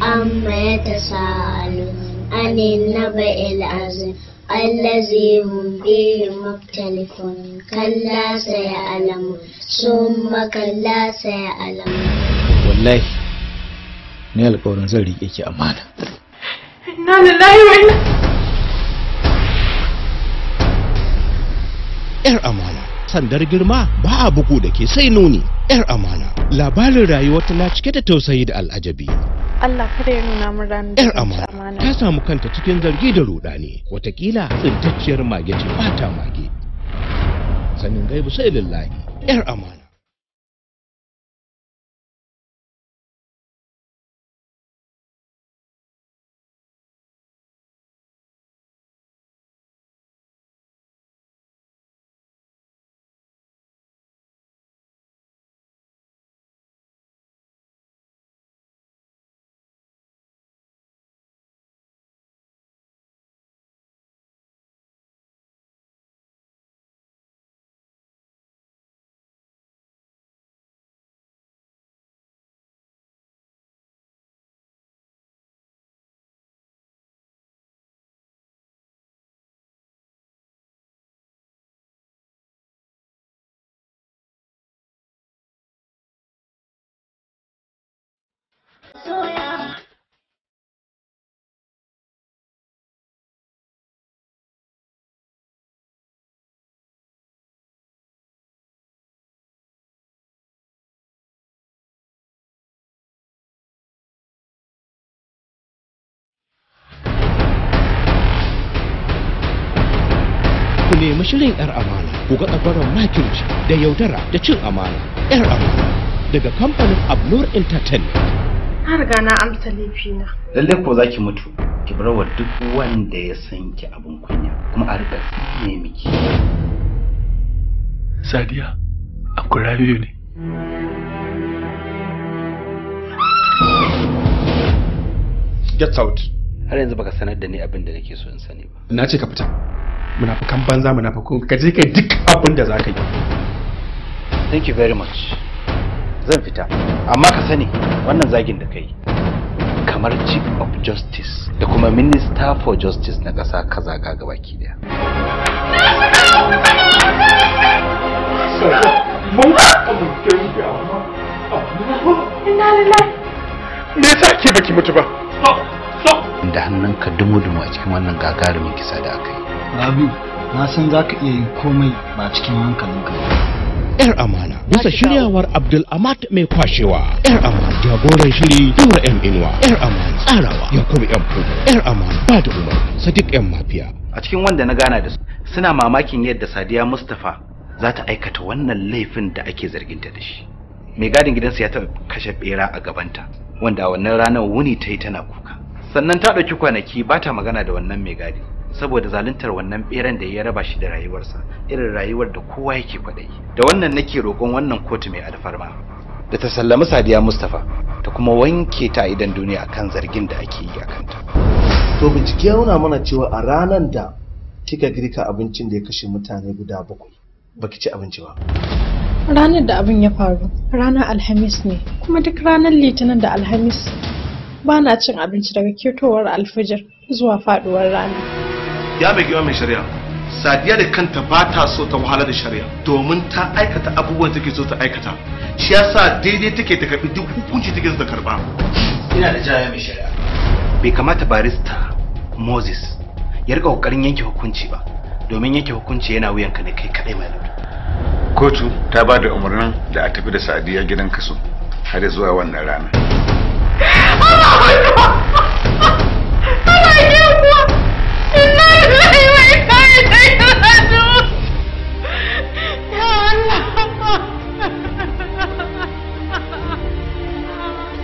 عما يتساءلون عن النبأ العظيم الذي هم فيه مختلفون كلا سيعلمون ثم كلا سيعلمون. والله ni alƙawarin zan riƙe ki amana. Inna lillahi wa inna. Yar amana, sandar girma ba a bugu da ke sai nuni. Yar amana, labarin rayuwar ta na cike da tausayi da al'ajabi. Allah kada ya nuna min ranar da Yar amana ta samu kanta cikin zargi da rudani, watakila tsintacciyar mage ce bata mage. Sanin gaibu sai lillahi. Yar amana. Ku nemi shirin 'yar amana, ku ga tsabaron makirci da yaudara da cin amana. 'Yar amana daga kamfanin Abnur Entertainment. Na riga na amsa laifina. Lalle ko zaki mutu, ki bar wa duk wanda ya san ki abin kunya, kuma a rika ne miki. Sadiya, akwai rabiu ne. Get out. Har yanzu baka sanar da ni abin da nake so in sani ba. Na ce ka fita. Munafukan banza munafukun ka je kai duk abin da za ka yi. Thank you very much. Zan fita, amma ka sani wannan zagin da kai kamar Chief of Justice da kuma Minister for Justice na ƙasa ka zaga gabaki daya. Inna lillahi. Me yasa ke baki mutu ba? Da hannunka dumu-dumu a cikin wannan gagarumin kisa da aka yi. Rabiu, na san za ka iya yin komai ba cikin hankalinka ba. 'Yar amana bisa shiryawar Abdul Amat mai kwashewa. 'Yar amana jagoran shiri Tura M Inuwa. 'Yar amana tsarawa Yakubu M Fudu. 'Yar amana ba da umar Sadiq M Mafiya. A cikin wanda na gana da su suna mamakin yadda Sadiya Mustafa za ta aikata wannan laifin da ake zarginta da shi. Mai gadin gidansu ya taɓa kashe bera a gabanta, wanda a wannan ranar wuni ta yi tana kuka. Sannan ta ɗauki kwanaki ba ta magana da wannan mai gadi saboda zaluntar wannan beran da ya raba shi da rayuwarsa, irin rayuwar da kowa yake kwaɗayi. Da wannan nake roƙon wannan kotu mai alfarma da ta sallami Sadiya Mustafa ta kuma wanke ta idan duniya akan zargin da ake yi a kanta. To bincike ya nuna mana cewa a ranar da kika girka abincin da ya kashe mutane guda 7 baki ci abinci ba. Ranar da abin ya faru ranar Alhamis ne, kuma duk ranar Litinin da Alhamis ba na cin abinci daga ketowar alfijir zuwa faduwar rana. Ya mai giwa mai shari'a, Sadiya da kanta ba ta so ta wahala da shari'a domin ta aikata abubuwan take so ta aikata. Shi yasa daidai take ta karbi duk hukunci take so ta karba. Ina da jaya mai shari'a. Bai kamata barista Moses ya rika kokarin yanke hukunci ba, domin yanke hukunci yana wuyanka ne kai kadai mai lauya. Kotu ta ba da umarnin da a tafi da Sadiya gidan kaso har zuwa wannan rana.